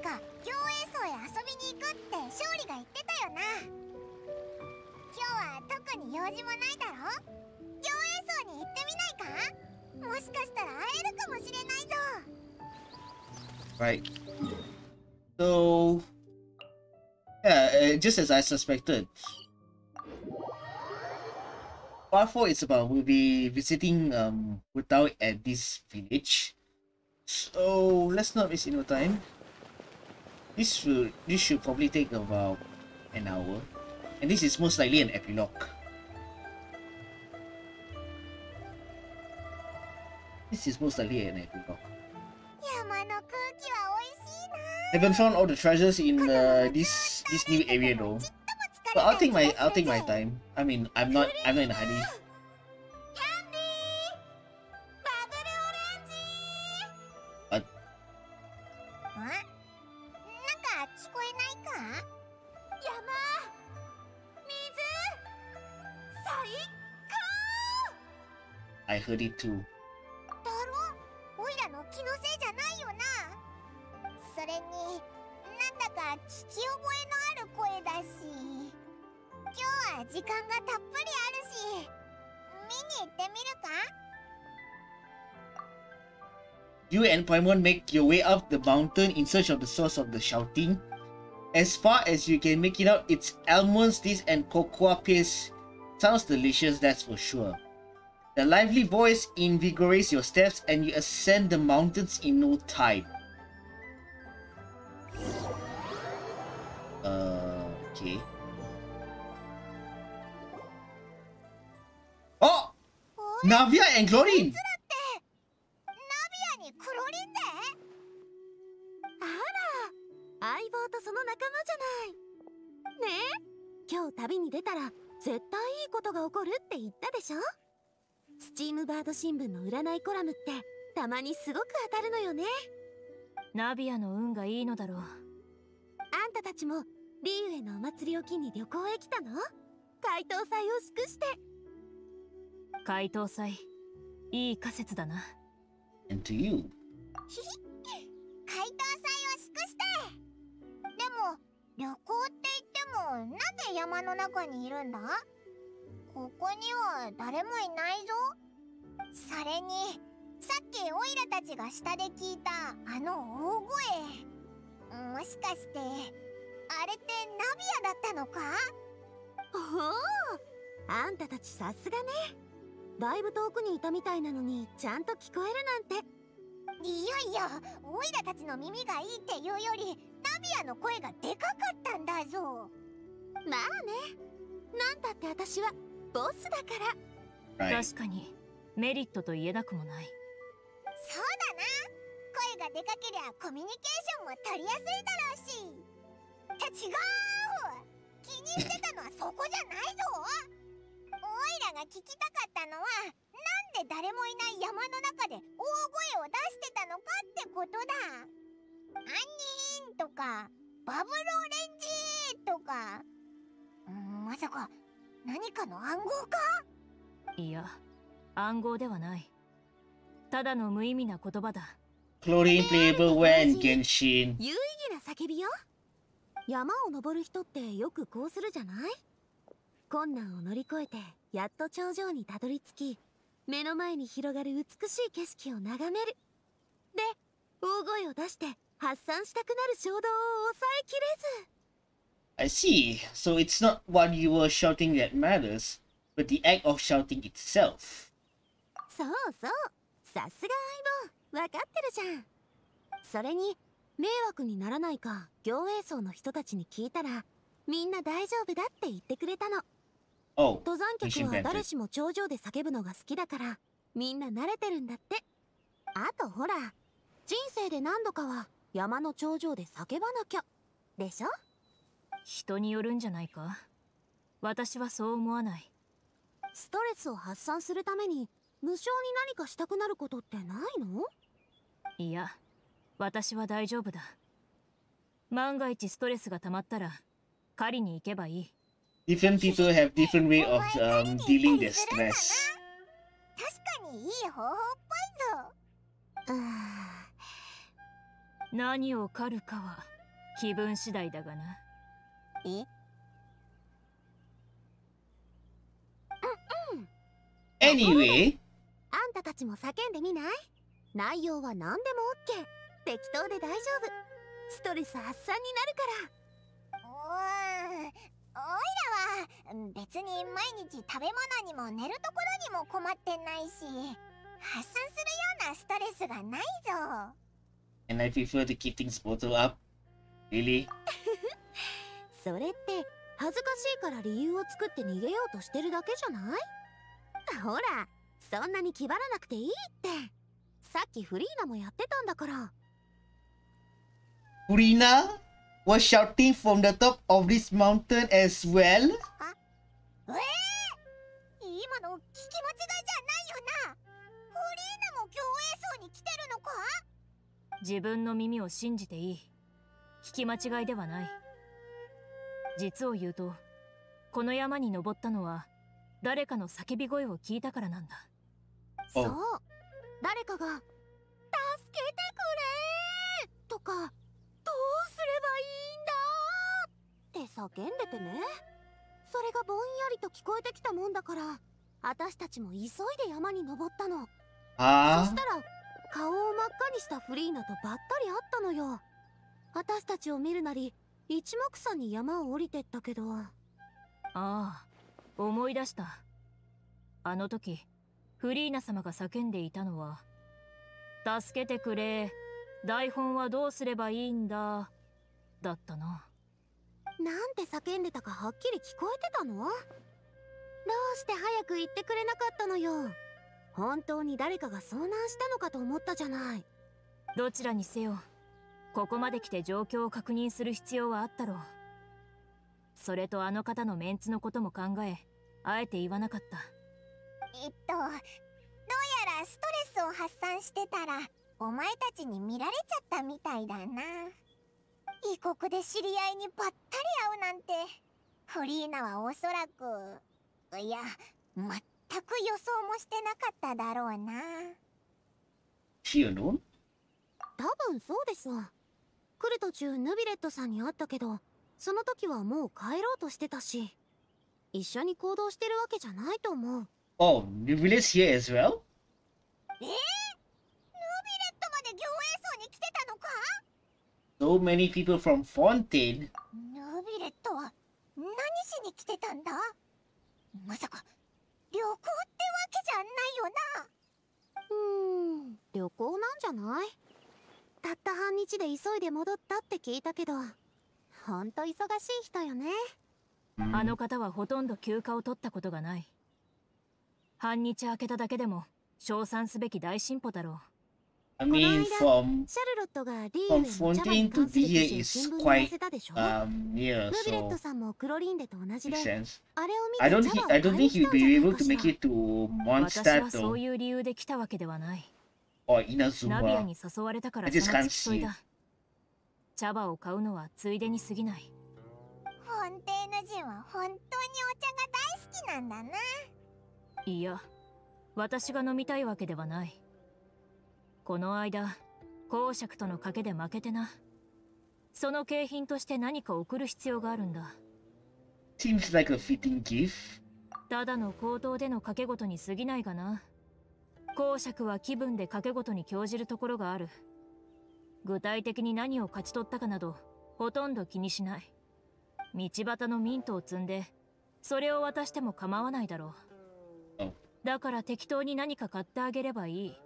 か行営層へ遊びに行くって勝利が言ってたよな。今日は特に用事もないだろ。行営層に行ってみないか。もしかしたら会えるかもしれないぞ。 Right. So, yeah, just as I suspected. Part 4 is about we'll be visiting Wutao at this village. So let's not waste any time. This should probably take about an hour, and this is most likely an epilogue. This is most likely an epilogue. Haven't found all the treasures in this new area though. But I'll take my time. I mean, I'm not in a hurry. What? I heard it too. オイラの気のせいじゃないよな。それになんだか聞き覚えのある声だし、今日は時間がたっぷりあるし、見に行ってみるか。 You and Paimon make your way up the mountain in search of the source of the shouting. As far as you can make it out, it's almonds, this and cocoa paste. Sounds delicious, that's for sure. The lively voice invigorates your steps and you ascend the mountains in no time. Okay. Oh! Navia and Chlorine! 相棒とその仲間じゃない。ねえ、今日旅に出たら絶対いいことが起こるって言ったでしょ。スチームバード新聞の占いコラムってたまにすごく当たるのよね。 ナビアの運がいいのだろう。 あんたたちもリーウェのお祭りを機に旅行へ来たの？解答祭を祝して。 解答祭、いい仮説だな。 And to you. 解答祭を祝して。でも旅行って言ってもなんで山の中にいるんだ？ここには誰もいないぞ。それにさっきオイラたちが下で聞いたあの大声、もしかしてあれってナビアだったのか？ おお、あんたたちさすがね。だいぶ遠くにいたみたいなのにちゃんと聞こえるなんて。 いやいや、オイラたちの耳がいいっていうよりナビアの声がでかかったんだぞ。 まあね、なんたって私はボスだから。 確かにメリットと言えなくもない。 そうだな、声がでかけりゃコミュニケーションも取りやすいだろうし。って違う、気にしてたのはそこじゃないぞ。オイラが聞きたかったのはなんで誰もいない山の中で大声を出してたのかってことだ。アンニーンとかバブルオレンジとか、まさか何かの暗号か？ いや、暗号ではない。ただの無意味な言葉だ。 Chlorine playable when Genshin. 有意義な叫びよ。山を登る人ってよくこうするじゃない？困難を乗り越えてやっと頂上にたどり着き、目の前に広がる美しい景色を眺める。で、大声を出して発散したくなる衝動を抑えきれず。 I see. So it's not what you were shouting that matters, but the act of shouting itself. そうそう、さすが相棒、わかってるじゃん。それに迷惑にならないか行営層の人たちに聞いたら、みんな大丈夫だって言ってくれたの。 Oh, 登山客 mission は granted. 誰しも頂上で叫ぶのが好きだから、みんな慣れてるんだって。あとほら、人生で何度かは山の頂上で叫ばなきゃでしょ。 人によるんじゃないか。私はそう思わない。 ストレスを発散するために無性に何かしたくなることってないの？ いや、私は大丈夫だ。万が一ストレスが溜まったら狩りに行けばいい。 Different people have different way of dealing their stress. 確かにいい方法っぽいぞ。 何を狩るかは気分次第だがな。 え Anyway, あんたたちも叫んでみない？内容は何でも OK。 適当で大丈夫。ストレス発散になるから。 おいらは別に毎日食べ物にも寝るところにも困ってないし、発散するようなストレスがないぞ。 and I prefer to keep things bottled up. Really? それって恥ずかしいから理由を作って逃げようとしてるだけじゃない？ほら、そんなに気張らなくていいって。さっきフリーナもやってたんだから。 Furina was shouting from the top of this mountain as well. 今の聞き間違いじゃないよな。フリーナも競泳層に来てるのか？ 自分の耳を信じていい。聞き間違いではない。実を言うと、この山に登ったのは誰かの叫び声を聞いたからなんだ。 そう、誰かが「助けてくれ!」とか「どうすればいいんだ!」って叫んでてね。それがぼんやりと聞こえてきたもんだから、私たちも急いで山に登ったの。そ Ah, したら顔を真っ赤にしたフリーナとばったり会ったのよ。私たちを見るなり一目散に山を降りてったけど。 ああ、思い出した。あの時フリーナ様が叫んでいたのは「助けてくれ、台本はどうすればいいんだ」だったな。 なんて叫んでたかはっきり聞こえてたの？どうして早く言ってくれなかったのよ。本当に誰かが遭難したのかと思ったじゃない。 どちらにせよ、ここまで来て状況を確認する必要はあったろう。それとあの方のメンツのことも考え、あえて言わなかった。 どうやらストレスを発散してたらお前たちに見られちゃったみたいだな。異国で知り合いにばったり会うなんて、フリーナはおそらく、いや全く予想もしてなかっただろうな。 she alone? 多分そうですわ。来る途中ヌビレットさんに会ったけど、その時はもう帰ろうとしてたし、一緒に行動してるわけじゃないと思う。 Oh, the village here as well? ヌビレットまで行泳層に来てたのか？ So many people from Fontaine. ヌビレットは何しに来てたんだ？まさか旅行ってわけじゃないよな。 旅行なんじゃない？たった半日で急いで戻ったって聞いたけど、ほんと忙しい人よね。 あの方はほとんど休暇を取ったことがない。半日空けただけでも称賛すべき大進歩だろう。 I mean, from シャルロットがリーウェの茶葉に関する記事を新聞に載せたでしょ。 near, ヌビレッ so トさんもクロリンデと同じで、 makes sense. あれを I 見 don't て茶 think 葉 I を don't 買い think に he'll 来たんじゃ be ない able か to し make ら。 it to 私 Mondstadt はそ though, ういう理由で来たわけではない。 or ナビア Inazuma. に誘われたから I そ just の can't 付き添い see. だ。茶葉を買うのはついでに過ぎない。 フォンテーヌ人は本当にお茶が大好きなんだな。 いや、私が飲みたいわけではない。この間公爵との賭けで負けてな。その景品として何か送る必要があるんだ。 Seems like a fitting gift. ただの口頭での賭け事に過ぎないがな。公爵は気分で賭け事に興じるところがある。具体的に何を勝ち取ったかなどほとんど気にしない。道端のミントを積んでそれを渡しても構わないだろう。だから適当に何か買ってあげればいい。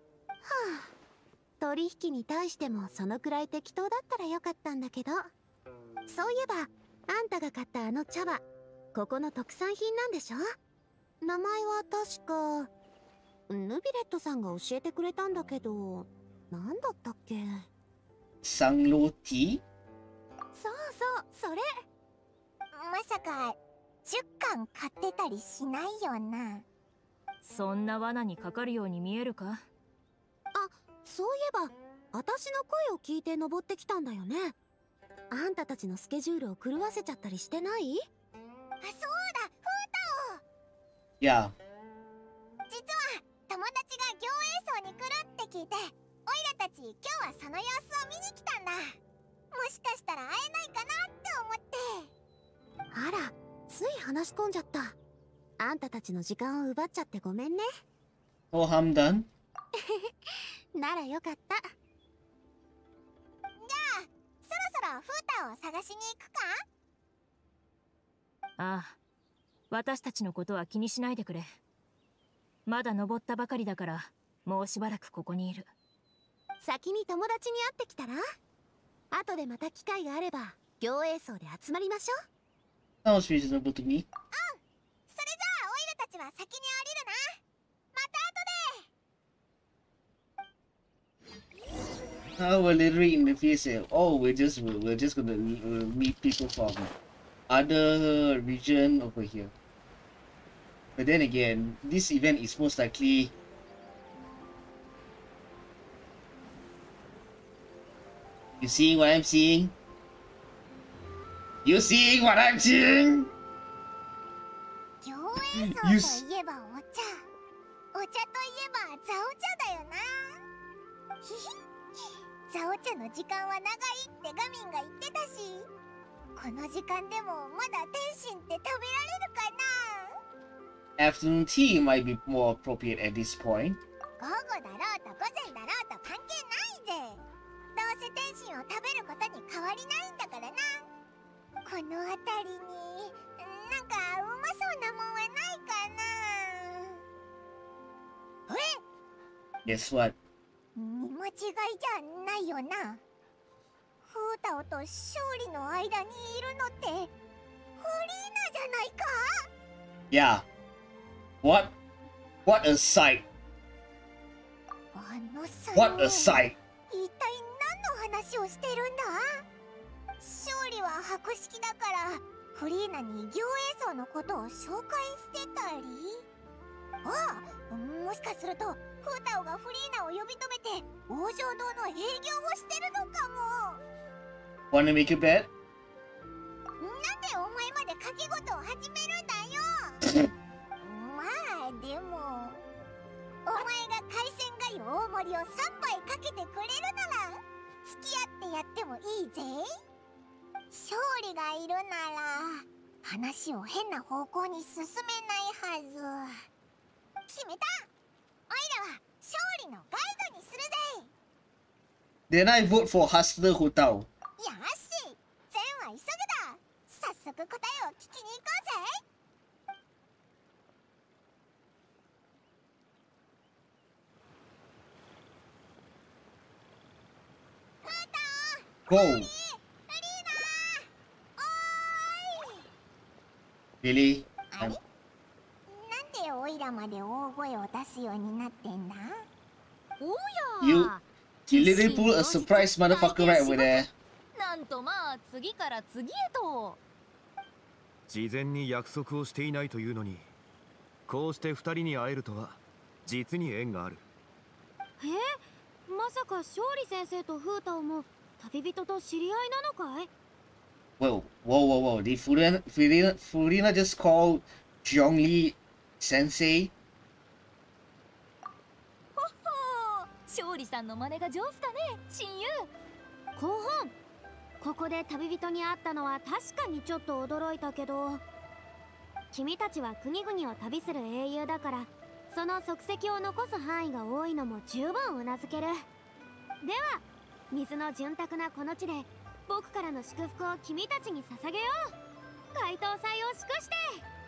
取引に対してもそのくらい適当だったらよかったんだけど。そういえばあんたが買ったあの茶葉、ここの特産品なんでしょ？名前は確かヌビレットさんが教えてくれたんだけど、なんだったっけ？ Sanglo tea? そうそう、それ。 まさか10巻買ってたりしないよな。 そんな罠にかかるように見えるか？ そういえば私の声を聞いて登ってきたんだよね。あんたたちのスケジュールを狂わせちゃったりしてない？ あ、そうだ、フータオ。 Yeah. 実は友達が行泳層に来るって聞いて、オイラたち今日はその様子を見に来たんだ。 しかしたら会えないかなって思って。 あら、つい話し込んじゃった。あんたたちの時間を奪っちゃってごめんね。 No harm done. ならよかった。 じゃあそろそろフータを探しに行くか。 ああ、私たちのことは気にしないでくれ。まだ登ったばかりだから、もうしばらくここにいる。 先に友達に会ってきたら、後でまた機会があれば行営層で集まりましょう。 Sounds reasonable to me. それじゃあオイラたちは先に降りるな。また後で。 We're literally in the face. Oh, we're just gonna meet people from other region over here. But then again, this event is most likely. You seeing what I'm seeing? You seeing what I'm seeing? 行営層といえばお茶。お茶といえばザオ茶だよな。ひひ。ザオ茶の時間は長いってガミンが言ってたし、この時間でもまだ天津って食べられるかな。 Afternoon tea might be more appropriate at this point. 午後だろうと午前だろうと関係ないぜ。どうせ天津を食べることに変わりないんだからな。この辺りになんかうまそうなもんはないかな。 Guess what? 見間違いじゃないよな。フータオと勝利の間にいるのってフリーナじゃないか。 Yeah. What a sight. あのさ、 What a sight. 一体何の話をしてるんだ。勝利は博識だからフリーナに行営層のことを紹介してたり。ああ、もしかするとフータオがフリーナを呼び止めて王城堂の営業をしてるのかも。 Wanna make a bet? なんでお前まで賭け事を始めるんだよ。まあでもお前が海鮮粥大盛りを3杯かけてくれるなら付き合ってやってもいいぜ。勝利がいるなら話を変な方向に進めないはず。決めた。おいらは勝利のガイドにするぜ。 Then I vote for Hustler Hotao. よし、善は急ぐだ。早速答えを聞きに行こうぜ。フータオ、 Go. フリーナ、おーい。 Really? あれ、なんでオイラまで大声を出すようになってんだ。 おや You literally pulled a surprise motherfucker right over there. なんとまあ次から次へと。 事前に約束をしていないというのに、こうして二人に会えるとは実に縁がある。 まさか勝利先生とフータオも旅人と知り合いなのかい？ Whoa. Did Furina just call Zhongli Sensei? 勝利さんの真似が上手だね、親友。後半ここで旅人に会ったのは確かにちょっと驚いたけど、君たちは国々を旅する英雄だからその足跡を残す範囲が多いのも十分うなずける。では水の潤沢なこの地で僕からの祝福を君たちに捧げよう。解答祭を祝して。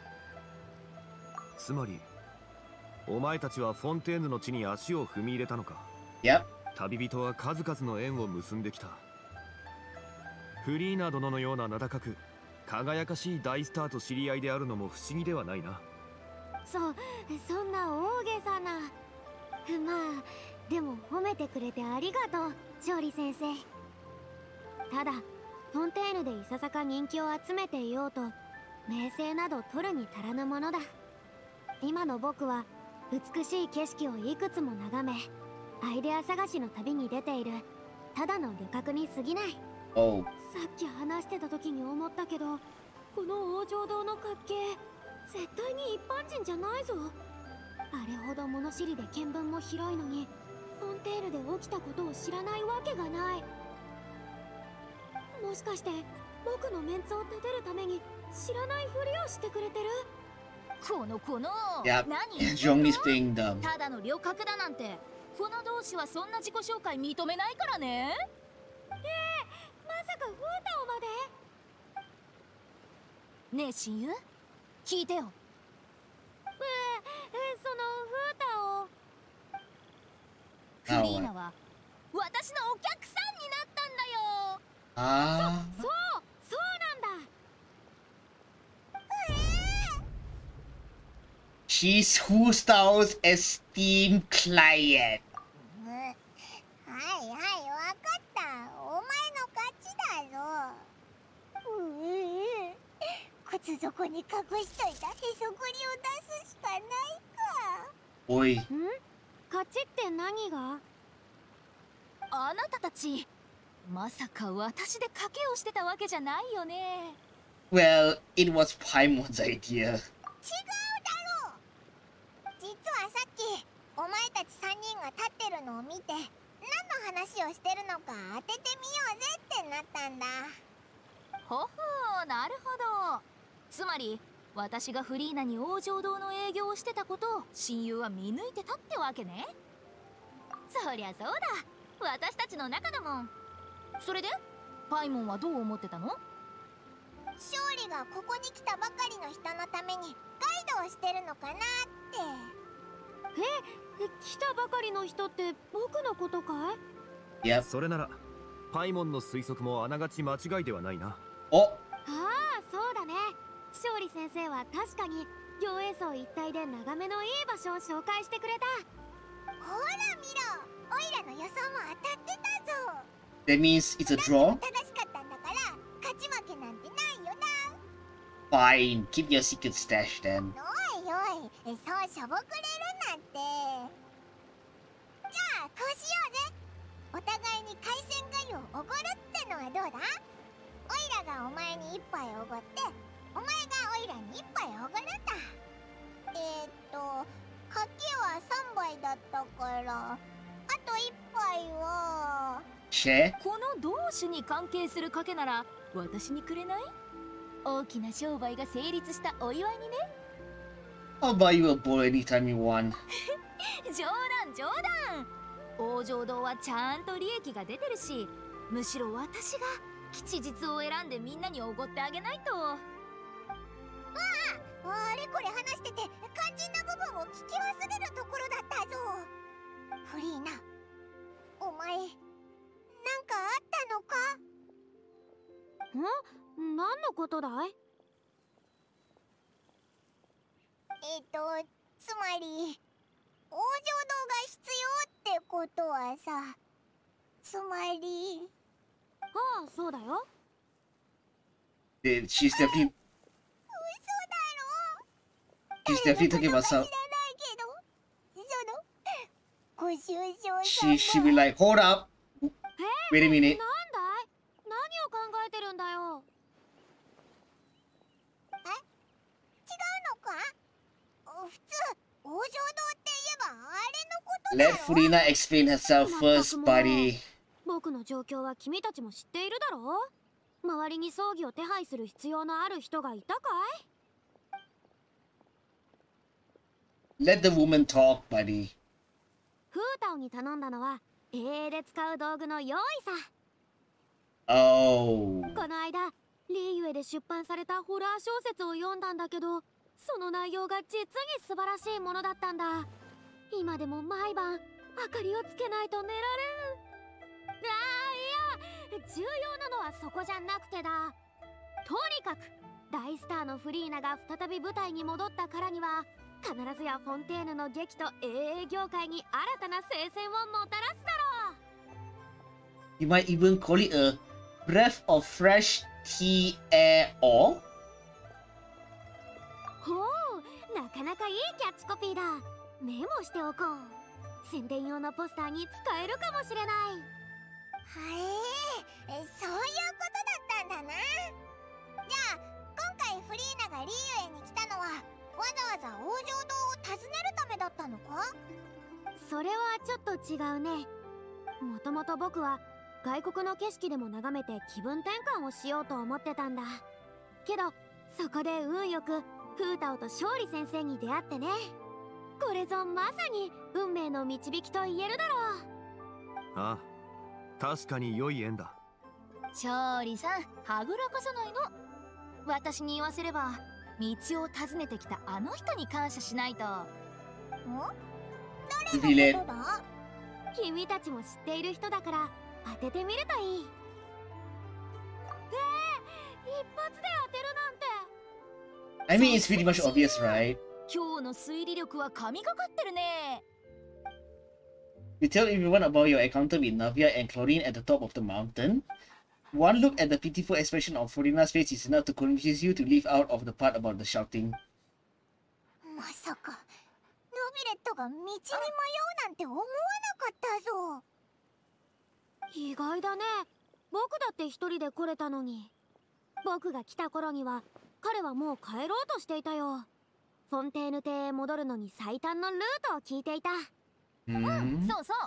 つまりお前たちはフォンテーヌの地に足を踏み入れたのか。 Yep. 旅人は数々の縁を結んできた。フリーナ殿のような名高く輝かしい大スターと知り合いであるのも不思議ではないな。 そんな大げさな。まあでも褒めてくれてありがとう、勝利先生。ただフォンテーヌでいささか人気を集めていようと名声など取るに足らぬものだ。今の僕は美しい景色をいくつも眺めアイデア探しの旅に出ているただの旅客に過ぎない。 Oh. さっき話してた時に思ったけど、この王城堂の滑稽絶対に一般人じゃないぞ。あれほど物知りで見聞も広いのにフォンテーヌで起きたことを知らないわけがない。 もしかして僕のメンツを立てるために知らないふりをしてくれてる？ この Yep, 何 Zhongli's playing dumb. ただの旅客だなんて、この同士はそんな自己紹介認めないからね。 まさかフータオまで？ ねえ親友、聞いてよ。 そのフータオ。 フリーナは私のお客さんになったんだよ。 Ah. そうなんだ。 She's Whostao's esteemed client. はいはい、わかった。お前の勝ちだぞ。靴底に隠しといたへそくりを出すしかないか。 Oi. 勝ちって何が？ あなたたち、まさか私で賭けをしてたわけじゃないよね。 Well, it was Paimon's idea. 違うだろう。実はさっきお前たち3人が立ってるのを見て、何の話をしてるのか当ててみようぜってなったんだ。 ほほう、なるほど。つまり私がフリーナに王城堂の営業をしてたことを親友は見抜いてたってわけね。そりゃそうだ、私たちの仲だもん。それでパイモンはどう思ってたの？ 勝利がここに来たばかりの人のためにガイドをしてるのかなって。 来たばかりの人って僕のことかい？ Yep. それならパイモンの推測もあながち間違いではないな。 Oh, ああ、そうだね。勝利先生は確かに行営層一帯で眺めのいい場所を紹介してくれた。 ほら見ろ、オイラの予想も当たってたぞ。 that means it's a draw? 正しかったんだから勝ち負けなんてないよな。 Fine, keep your secret stash then. おいおい、そうしょぼくれるなんて。じゃあこうしようぜ。お互いに海鮮粥をおごるってのはどうだ？オイラがお前に一杯おごって、お前がオイラに一杯おごるんだ。かけは3杯だったから、あと1杯は。 Share? この同種に関係する賭けなら私にくれない？大きな商売が成立したお祝いにね。 I'll buy you a bowl anytime you want. 冗談冗談。王城堂はちゃんと利益が出てるし、むしろ私が吉日を選んでみんなにおごってあげないと。 あれこれ話してて肝心な部分を聞き忘れるところだったぞ。フリーナ、お前なんかあったのか？ 何のことだい？ つまり王城堂が必要ってことはさ、つまり。 ああ、そうだよ。 She's definitely 嘘だろ。 she's definitely talking about 知 some. らないけど、そのご愁傷 She'll be like, hold up. Wait a minute. なんだい？何を考えてるんだよ。 違うのか？普通王城堂って言えばあれのことだろ。 Let Furina explain herself first, buddy. 僕の状況は君たちも知っているだろう？周りに葬儀を手配する必要のある人がいたかい？ Let the woman talk, buddy. フータオに頼んだのは衛泳で使う道具の用意さ。 Oh. この間リーユエで出版されたホラー小説を読んだんだけど、その内容が実に素晴らしいものだったんだ。今でも毎晩明かりをつけないと寝られん。いや、重要なのはそこじゃなくてだ。とにかく大スターのフリーナが再び舞台に戻ったからには、必ずやフォンテーヌの劇と英英業界に新たな聖戦をもたらすだろう。 You might even call it a breath of fresh tea air or ほう、なかなかいいキャッチコピーだ。メモしておこう。宣伝用のポスターに使えるかもしれない。 そういうことだったんだな。じゃあ今回フリーナがリーユエに来たのはわざわざ王城堂を訪ねるためだったのか？ それはちょっと違うね。もともと僕は外国の景色でも眺めて気分転換をしようと思ってたんだ。けどそこで運よくフータオと勝利先生に出会ってね。これぞまさに運命の導きと言えるだろう。 ああ、確かに良い縁だ。 勝利さん、はぐらかさないの。私に言わせれば道を訪ねてきたあの人に感謝しないと。 誰のことだ？ 君たちも知っている人だから当ててみるといい。一発で当てるなんて。 I mean, it's pretty much obvious, right? 今日の推理力は神がかってるね。 You tell everyone about your encounter with Navia and Chlorine at the top of the mountain. One look at the pitiful expression of Florina's face is enough to convince you to leave out of the part about the shouting. まさかヌビレットが道に迷うなんて思わなかったぞ。 意外だね。僕だって一人で来れたのに。僕が来た頃には彼はもう帰ろうとしていたよ。フォンテーヌ邸へ戻るのに最短のルートを聞いていた。 そうそう。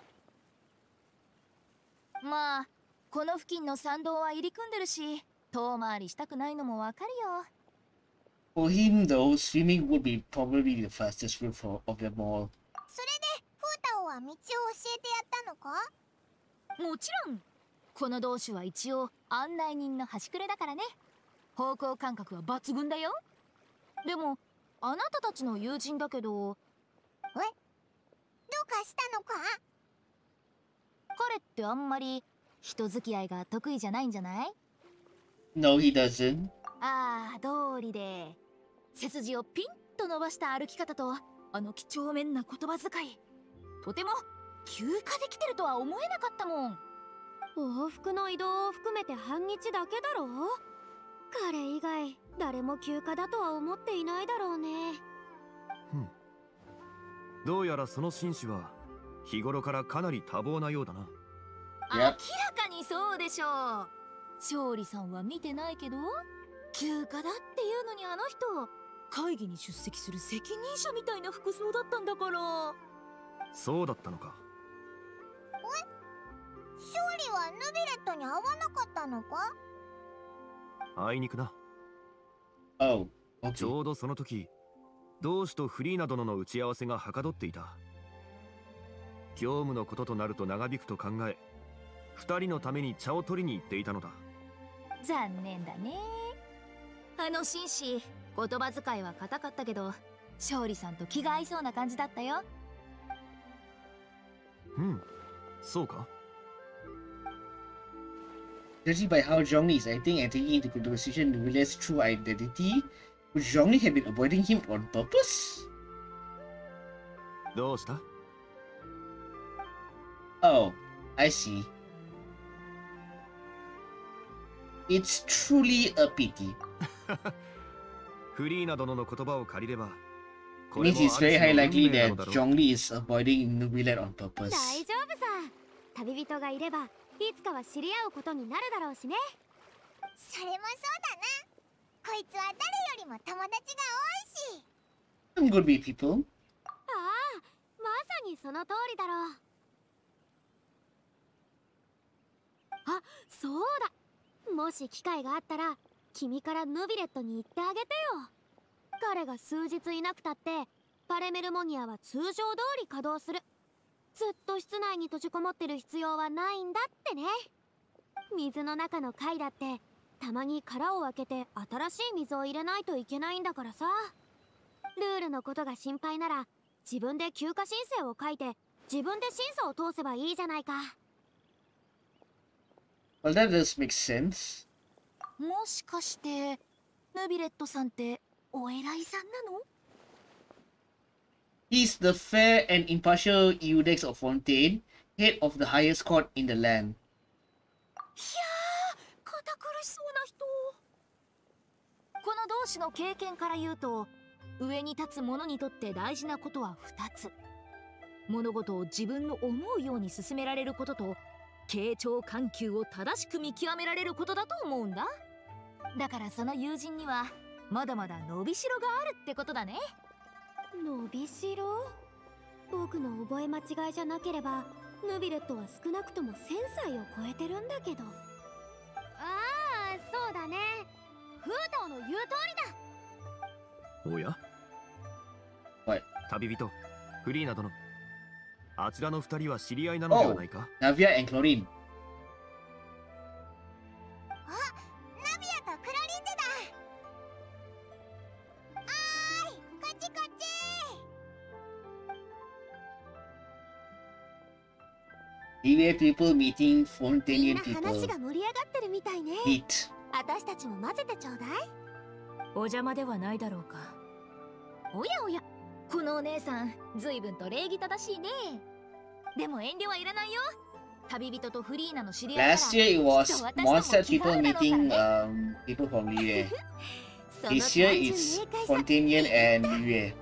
まあこの付近の山道は入り組んでるし、遠回りしたくないのもわかるよ。 For him, though, swimming would be probably the fastest route of them all. それでフータオは道を教えてやったのか？ もちろん。この同士は一応案内人の端くれだからね。方向感覚は抜群だよ。でもあなたたちの友人だけど。 どうかしたのか？ 彼ってあんまり人付き合いが得意じゃないんじゃない？ No, he doesn't. ああ、道理で背筋をピンと伸ばした歩き方とあの几帳面な言葉遣い、とても休暇できてるとは思えなかったもん。 往復の移動を含めて半日だけだろう。彼以外誰も休暇だとは思っていないだろうね。 どうやらその紳士は日頃からかなり多忙なようだな。 明らかにそうでしょう。勝利さんは見てないけど、休暇だっていうのにあの人会議に出席する責任者みたいな服装だったんだから。 そうだったのか。 勝利はヌビレットに会わなかったのか？ あいにくな。 Oh, ち okay. ょうどその時、同志とフリーナ殿の打ち合わせがはかどっていた。業務のこととなると長引くと考え、二人のために茶を取りに行っていたのだ。 残念だね。あの紳士、言葉遣いは硬かったけど、勝利さんと気が合いそうな感じだったよ。 そうか。 Judging by how Zhongli is acting and taking into consideration Nubile's true identity, would Zhongli have been avoiding him on purpose? どうした？ Oh, I see. It's truly a pity. フリーナ殿の言葉を借りれば、 It means it's very high likely that Zhongli is avoiding Nubile on purpose. 大丈夫さ。旅人がいればいつかは知り合うことになるだろうしね。 それもそうだな。こいつは誰よりも友達が多いし。 Some good be people. ああ、まさにその通りだろう。あ、そうだ。もし機会があったら君からヌビレットに言ってあげてよ。彼が数日いなくたってパレメルモニアは通常通り稼働する。ずっと室内に閉じこもってる必要はないんだってね。水の中の貝だってたまに殻を開けて新しい水を入れないといけないんだからさ。ルールのことが心配なら自分で休暇申請を書いて自分で審査を通せばいいじゃないか。 Well, that does make sense. もしかしてヌビレットさんってお偉いさんなの？ He's the fair and impartial Iudex of Fontaine, head of the highest court in the land. いやー、堅苦しそうな人。この同士の経験から言うと、上に立つ者にとって大事なことは2つ。物事を自分の思うように進められることと、傾聴緩急を正しく見極められることだと思うんだ。だからその友人にはまだまだ伸びしろがあるってことだね。 伸びしろ？僕の覚え間違いじゃなければヌビレットは少なくとも1000歳を超えてるんだけど。ああ、そうだね。フータオの言う通りだ。 おや、 はい旅人フリーナ殿、あちらの二人は知り合いなのではないか？ Navia and Chlorine. ナビアとクロリンジだ。こっちこっち。 Liyue people meeting みん Fontanian な people. 話が盛り上がってるみたいね。 Meet. 私たちも混ぜてちょうだい。 お邪魔ではないだろうか。 おやおや、このお姉さん随分と礼儀正しいね。でも遠慮はいらないよ。旅人とフリーナの知り合いなら Last year it was Mondstadt people meeting people from Liyue. その This year 単純 it's 明快さ。 Fontanian and Liyue.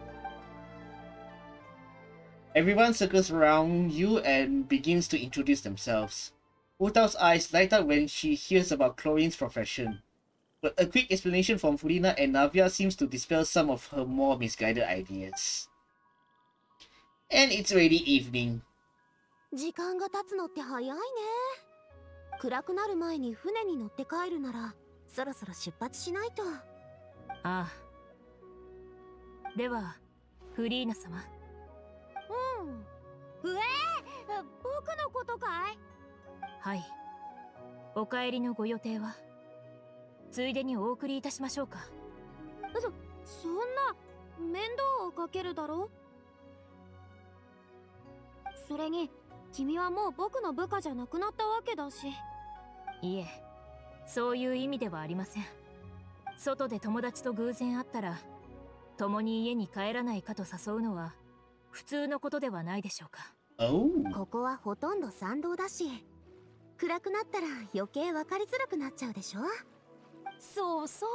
Everyone circles around you and begins to introduce themselves. Utao's eyes light up when she hears about Chlorine's profession. But a quick explanation from Furina and Navia seems to dispel some of her more misguided ideas. And it's already evening. 時間が経つのって早いね。暗くなる前に船に乗って帰るなら、そろそろ出発しないと。 ああ。では、フリーナ様。 うん。僕のことかい？ はい。お帰りのご予定は？ついでにお送りいたしましょうか。 そんな面倒をかけるだろ。それに君はもう僕の部下じゃなくなったわけだし。 いえ、そういう意味ではありません。外で友達と偶然会ったら、共に家に帰らないかと誘うのは普通のことではないでしょうか。 Oh. ここはほとんど参道だし、暗くなったら余計分かりづらくなっちゃうでしょ。 そうそう、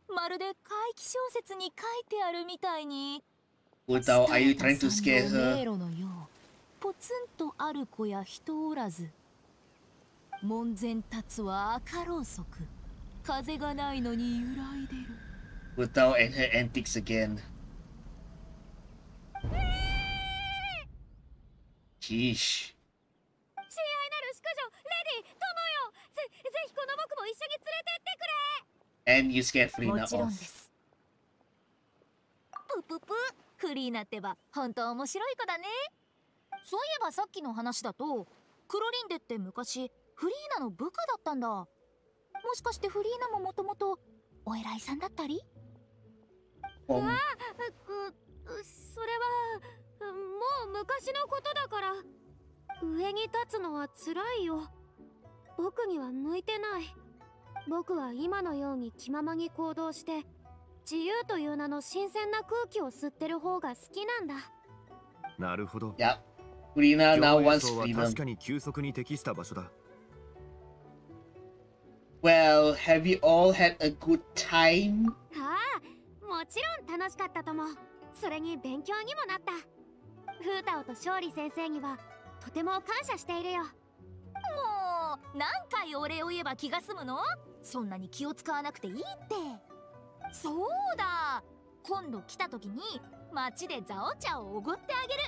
まるで怪奇小説に書いてあるみたいに。 Utao, are you trying to scare 迷 her? 路のよう、ポツンとある子や人おらず。門前立つは赤ろうそく、風がないのに揺らいでる。 Utao and her antics again. Sheesh. 親愛なる淑女レディ友よ、ぜひこの僕も一緒に連れてってくれ。 And you scared も Furina ちろん off. です。 ぷぷぷ、フリーナってば本当面白い子だね。そういえばさっきの話だと、クロリンデって昔フリーナの部下だったんだ。もしかしてフリーナももともとお偉いさんだったり？ Um, それはもう昔のことだから。上に立つのは辛いよ。僕には向いてない。僕は今のように気ままに行動して自由という名の新鮮な空気を吸ってる方が好きなんだ。 なるほど。 yeah. Furina now 行 wants 営層は freedom. 確かに休息に適した場所だ。 Well, have you all had a good time? ああ、もちろん楽しかったとも。それに勉強にもなった。フータオと勝利先生にはとても感謝しているよ。 もう何回お礼を言えば気が済むの？そんなに気を使わなくていいって。そうだ、今度来た時に町でザオ茶をおごってあげる。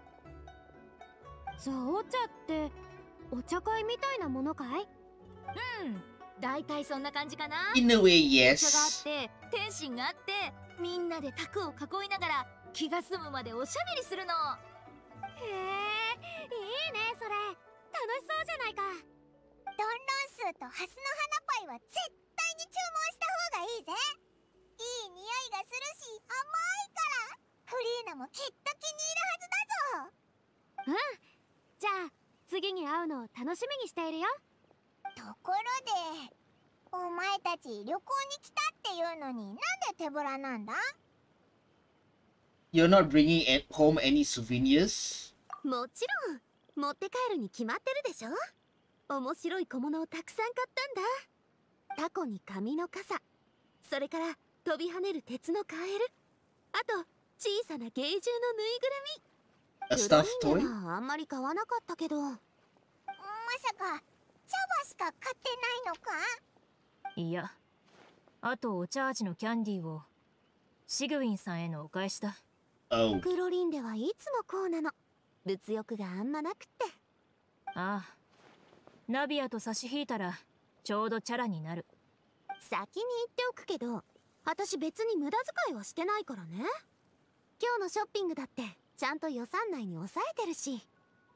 ザオ茶ってお茶会みたいなものかい？ うん、だいたいそんな感じかな。 In a way, お茶があっ yes. て点心があって、みんなで卓を囲いながら気が済むまでおしゃべりするの。 へえ、いいねそれ。楽しそうじゃないか。 ドンロンスーとハスの花パイは絶対に注文した方がいいぜ。いい匂いがするし甘いから、フリーナもきっと気に入るはずだぞ。 うん、じゃあ次に会うのを楽しみにしているよ。 ところで、お前たち旅行に来たっていうのになんで手ぶらなんだ？ You're not bringing home any souvenirs? もちろん持って帰るに決まってるでしょ。面白い小物をたくさん買ったんだ。タコに紙の傘、それから飛び跳ねる鉄のカエル、あと小さな芸獣のぬいぐ A るみ。 stuffed クロ toy? リンではあんまり買わなかったけど。 まさか茶葉しか買ってないのか？ いや、あとお茶味のキャンディーをシグウィンさんへのお返しだ。 Oh. クロリンではいつもこうなの。物欲があんまなくって。 ああ、ナビアと差し引いたらちょうどチャラになる。 先に言っておくけど、私別に無駄遣いはしてないからね。今日のショッピングだってちゃんと予算内に抑えてるし。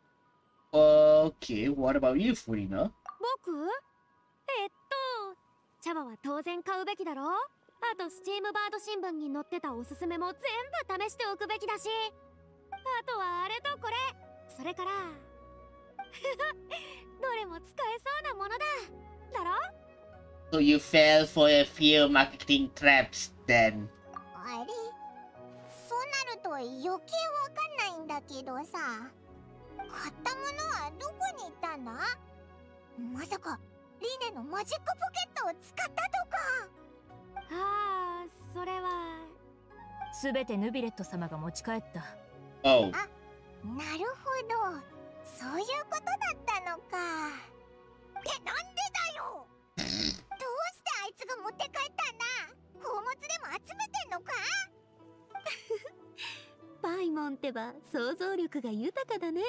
Okay, what about you, Furina? 僕？茶葉は当然買うべきだろ。あとスチームバード新聞に載ってたおすすめも全部試しておくべきだし、あとはあれとこれ、それからどれも使えそうなものだろ。 So you fell for a few marketing traps then. あれ、そうなると余計わかんないんだけどさ、買ったものはどこに行ったんだ？まさかリネのマジックポケットを使ったとか？ ああ、それはすべてヌビレット様が持ち帰った。 Oh. なるほど、そういうことだったのか。ってなんでだよ。どうしてあいつが持って帰ったんだ？宝物でも集めてんのか？ パイモンってば想像力が豊かだね。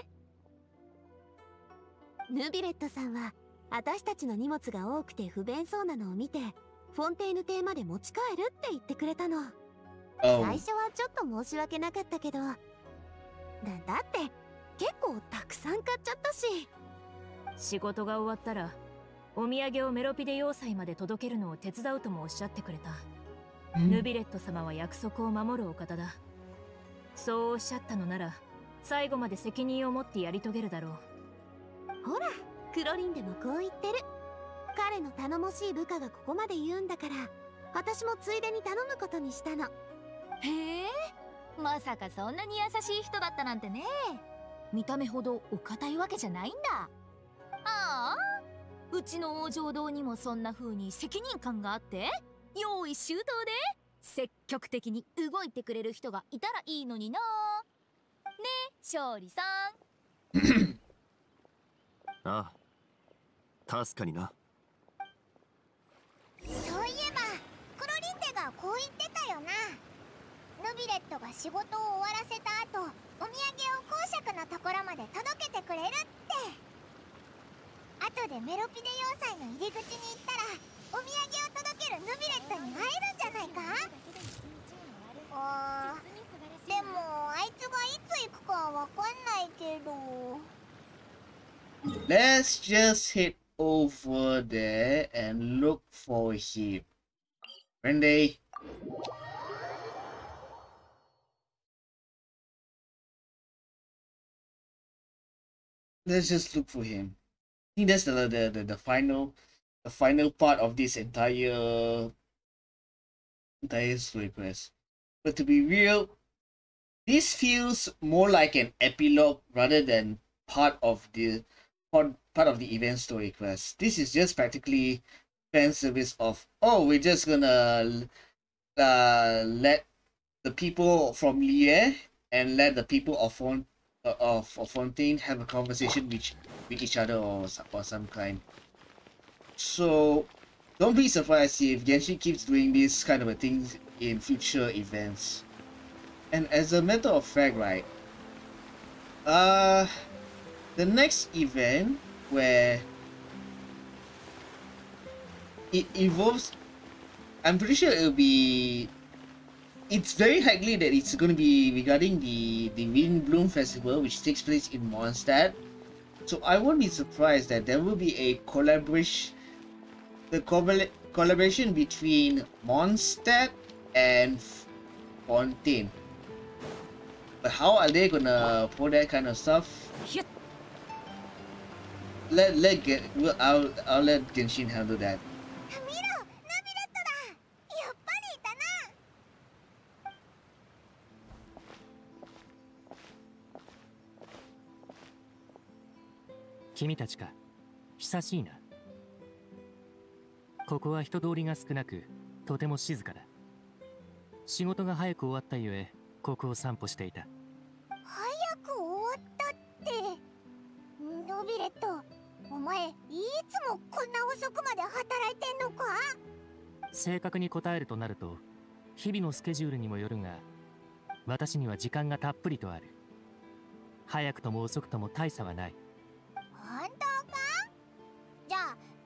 ヌビレットさんは私たちの荷物が多くて不便そうなのを見て、フォンテーヌ邸まで持ち帰るって言ってくれたの。 Oh. 最初はちょっと申し訳なかったけど、だって結構たくさん買っちゃったし。 仕事が終わったらお土産をメロピデ要塞まで届けるのを手伝うともおっしゃってくれた。ヌビレット様は約束を守るお方だ。そうおっしゃったのなら最後まで責任を持ってやり遂げるだろう。 ほら、クロリンでもこう言ってる。彼の頼もしい部下がここまで言うんだから、私もついでに頼むことにしたの。 へえ、まさかそんなに優しい人だったなんてね。見た目ほどお堅いわけじゃないんだ。ああ、うちの王城堂にもそんな風に責任感があって用意周到で積極的に動いてくれる人がいたらいいのにな。ねえ、勝利さん。 ああ、確かにな。 そういえばクロリンテがこう言ってたよな。ヌビレットが仕事を終わらせた後、お土産を公爵のところまで届けてくれるって。後でメロピデ要塞の入り口に行ったらお土産を届けるヌビレットに会えるんじゃないか？でもあいつがいつ行くかわかんないけど。 Let's just head over there and look for him. Randy. Let's just look for him. I think that's the final part of this entire story quest. But to be real, this feels more like an epilogue rather than part of the event story quest. This is just practically fan service of, oh, we're just gonna let the people from Lier and let the people of Fontaine have a conversation with each other or some kind. So don't be surprised if Genshin keeps doing this kind of a thing in future events. And as a matter of fact, right, the next event where it involves, I'm pretty sure it's very likely that it's going to be regarding the Windbloom Festival, which takes place in Mondstadt. So I won't be surprised that there will be a collaboration between Mondstadt and Fontaine. But how are they gonna pull that kind of stuff? I'll let Genshin handle that. 見ろ、ヌビレットだ。やっぱりいたな。 君たちか、久しいな。ここは人通りが少なく、とても静かだ。仕事が早く終わったゆえ、ここを散歩していた。 早く終わったって。ヌビレット、お前いつもこんな遅くまで働いてんのか？ 正確に答えるとなると、日々のスケジュールにもよるが、私には時間がたっぷりとある。早くとも遅くとも大差はない。 あんな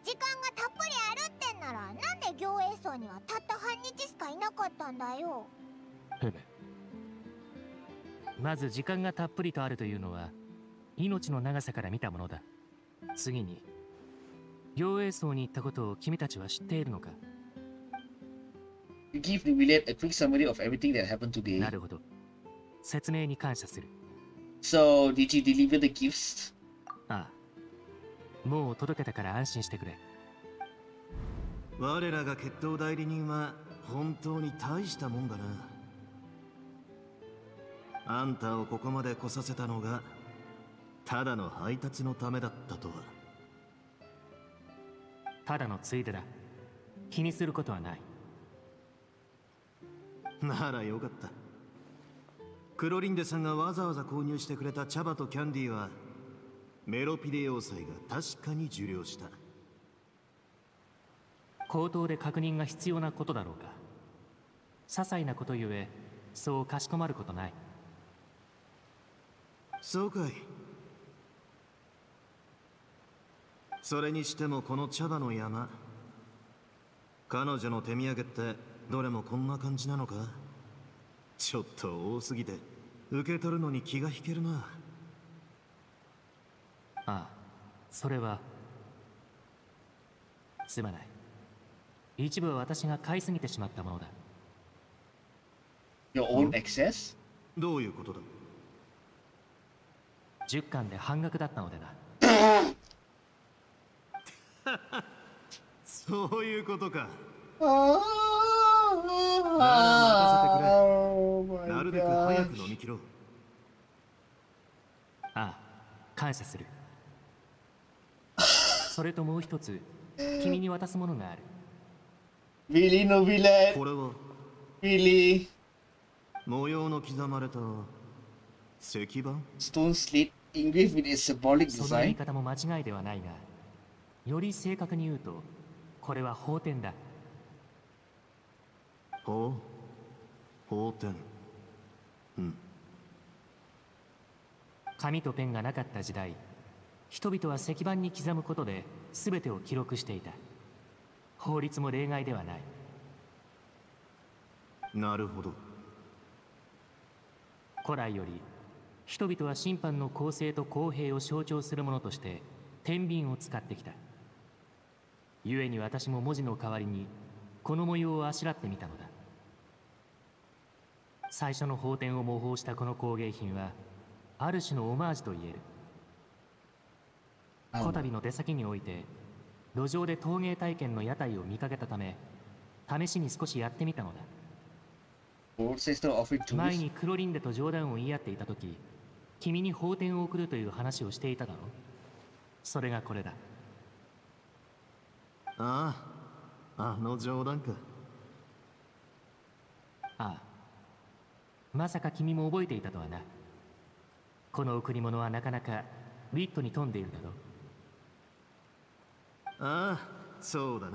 時間がたっぷりあるってんなら、なんで行営層にはたった半日しかいなかったんだよ。 ふむ。まず時間がたっぷりとあるというのは命の長さから見たものだ。次に行営層に行ったことを君たちは知っているのか？ You give the William a quick summary of everything that happened today. なるほど。説明に感謝する。 So, did you deliver the gifts? ああ。もう届けたから安心してくれ。 我らが決闘代理人は本当に大したもんだな。あんたをここまで来させたのがただの配達のためだったとは。 ただのついでだ。気にすることはない。 ならよかった。クロリンデさんがわざわざ購入してくれた茶葉とキャンディーはメロピデ要塞が確かに受領した。 口頭で確認が必要なことだろうか。些細なことゆえそうかしこまることない。 そうかい。それにしてもこの茶葉の山、彼女の手土産ってどれもこんな感じなのか？ちょっと多すぎて受け取るのに気が引けるな。 ああ、それはすまない。一部は私が買いすぎてしまったものだ。 Your own excess? どういうことだ 10巻で半額だったのでな。 そういうことか。なるべく早く飲み切ろう。 ああ、感謝する。それともう一つ、君に渡すものがある。 Really, no villain? これは Really? 模様の刻まれた石板？ Stone slit engraved with a symbolic その言い design? 方も間違いではないが、より正確に言うと、これは宝典だ。 宝典。うん。 紙とペンがなかった時代、人々は石板に刻むことで全てを記録していた。法律も例外ではない。 なるほど。 古来より人々は審判の公正と公平を象徴するものとして天秤を使ってきた。故に私も文字の代わりにこの模様をあしらってみたのだ。最初の宝典を模倣したこの工芸品はある種のオマージュと言える。こたびの出先において路上で陶芸体験の屋台を見かけたため試しに少しやってみたのだ。 Old sister offered to 前にクロリンデと冗談を言い合っていた時、君に宝典を送るという話をしていただろう。それがこれだ。 ああ、あの冗談か。 ああ、まさか君も覚えていたとはな。この贈り物はなかなかウィットに富んでいるだろう。 ああ、そうだな。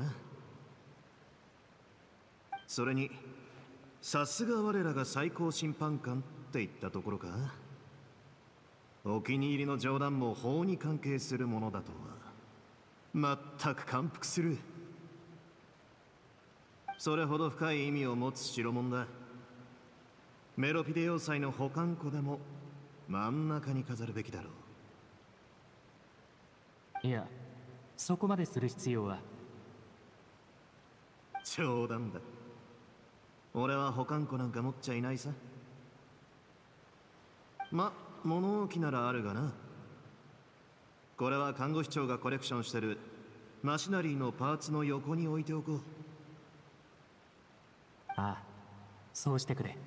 それにさすが我らが最高審判官って言ったところか。お気に入りの冗談も法に関係するものだとは全く感服する。それほど深い意味を持つ代物だ。メロピデ要塞の保管庫でも真ん中に飾るべきだろう。 いや、そこまでする必要は。 冗談だ。俺は保管庫なんか持っちゃいないさ。物置ならあるがな。これは看護師長がコレクションしてるマシナリーのパーツの横に置いておこう。 ああ、そうしてくれ。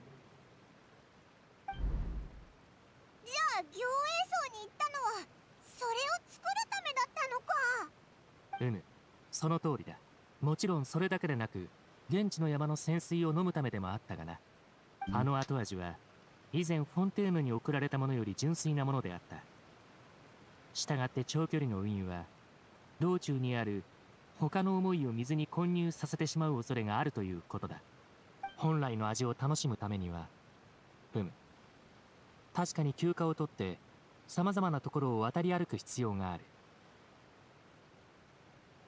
じゃあ行営層に行ったのはそれを作るためだったのか。 うむ、その通りだ。もちろんそれだけでなく現地の山の泉水を飲むためでもあったがな。あの後味は以前フォンテーヌに送られたものより純粋なものであった。したがって長距離の運輸は道中にある他の思いを水に混入させてしまう恐れがあるということだ。本来の味を楽しむためには確かに休暇を取ってさまざまなところを渡り歩く必要がある。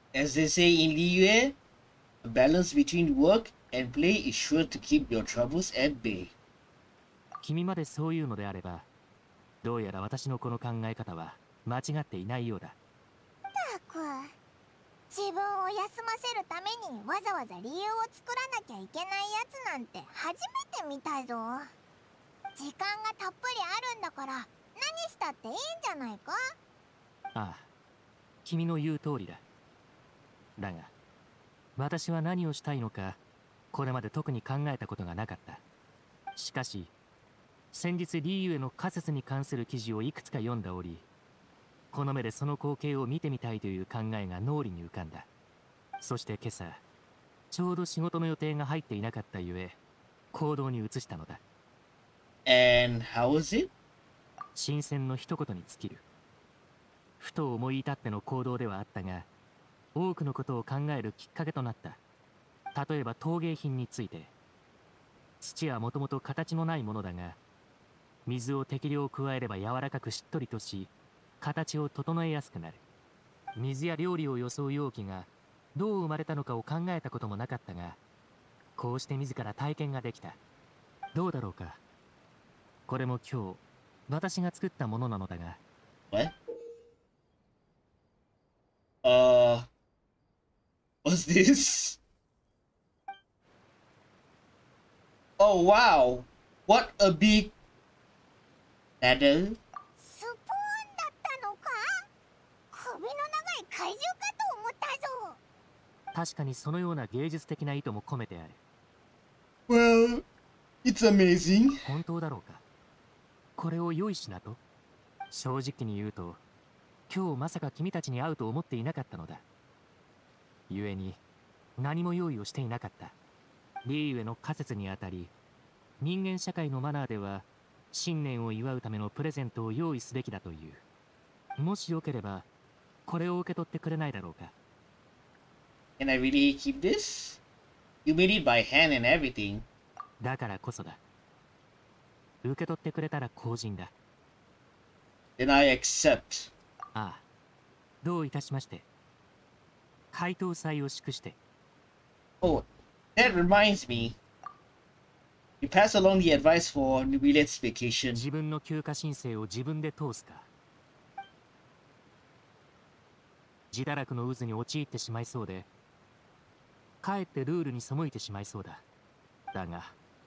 As they say in Liyue, a balance between work and play is sure to keep your troubles at bay. 君までそういうのであれば、どうやら私のこの考え方は間違っていないようだ。 ったく、自分を休ませるためにわざわざ理由を作らなきゃいけないやつなんて初めて見たぞ。時間がたっぷりあるんだから何したっていいんじゃないか。 ああ、君の言う通りだ。だが、私は何をしたいのか、これまで特に考えたことがなかった。しかし、先日リーユへの仮説に関する記事をいくつか読んだ折、この目でその光景を見てみたいという考えが脳裏に浮かんだ。そして今朝、ちょうど仕事の予定が入っていなかったゆえ、行動に移したのだ。 And how was it? 新鮮の一言に尽きる。ふと思い至っての行動ではあったが、多くのことを考えるきっかけとなった。例えば陶芸品について。土はもともと形のないものだが、水を適量加えれば柔らかくしっとりとし、形を整えやすくなる。水や料理を装う容器がどう生まれたのかを考えたこともなかったが、こうして自ら体験ができた。どうだろうか。これも今日私が作ったものなのだが。 What? What's this? Oh wow! What a big ladder! スプーンだったのか。首の長い怪獣かと思ったぞ。 確かにそのような芸術的な意図も込めてある。 Well, it's amazing. 本当だろうか。これを用意しなと。正直に言うと、今日まさか君たちに会うと思っていなかったのだ。故に何も用意をしていなかった。リーユへの仮説にあたり、人間社会のマナーでは新年を祝うためのプレゼントを用意すべきだという。もしよければこれを受け取ってくれないだろうか。 Can I really keep this? You made it by hand and everything. だからこそだ。受け取ってくれたら公人だ。 Then I accept. ああ、どういたしまして。回答祭を祝して。 Oh, that reminds me. You pass along the advice for Nubilet's vacation. 自分の休暇申請を自分で通すか。自堕落の渦に陥ってしまいそうで、かえってルールに背いてしまいそうだ。だが、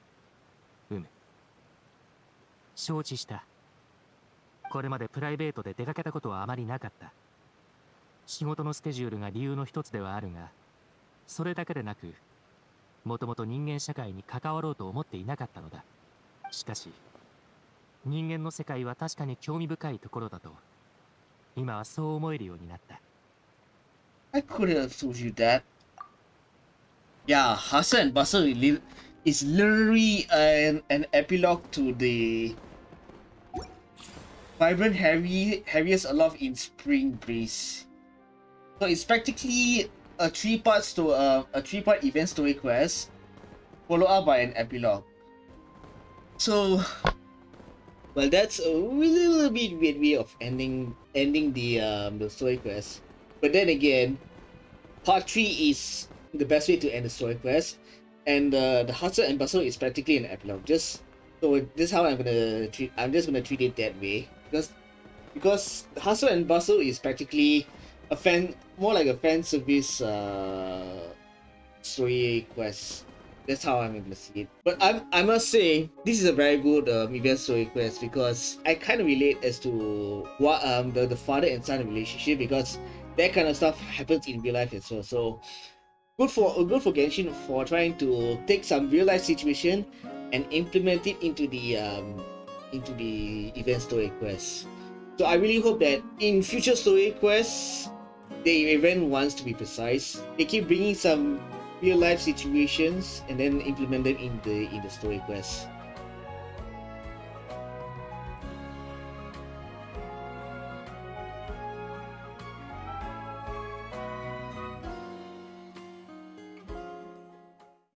承知した。これまでプライベートで出かけたことはあまりなかった。仕事のスケジュールが理由の一つではあるが、それだけでなく、もともと人間社会に関わろうと思っていなかったのだ。しかし、人間の世界は確かに興味深いところだと、今はそう思えるようになった。 I couldn't have told you that. Yeah, Hustle and Bustle is literally an epilogue to the vibrant Harriers Aloft in Spring Breeze. So it's practically a three-part event story quest, followed up by an epilogue. So, well, that's a little bit weird way of ending the story quest. But then again, part 3 is the best way to end the story quest, and the Hustle and Bustle is practically an epilogue. So this is how I'm just gonna treat it that way, because the Hustle and Bustle is practically more like a fan service story quest. That's how I'm gonna see it. But I must say, this is a very good event story quest, because I kind of relate as to what the father and son relationship, because that kind of stuff happens in real life as well. So good for Genshin for trying to take some real life situation and implement it into the event story quest. So I really hope that in future story quests, the event wants to be precise. They keep bringing some real life situations and then implement them in the story quest.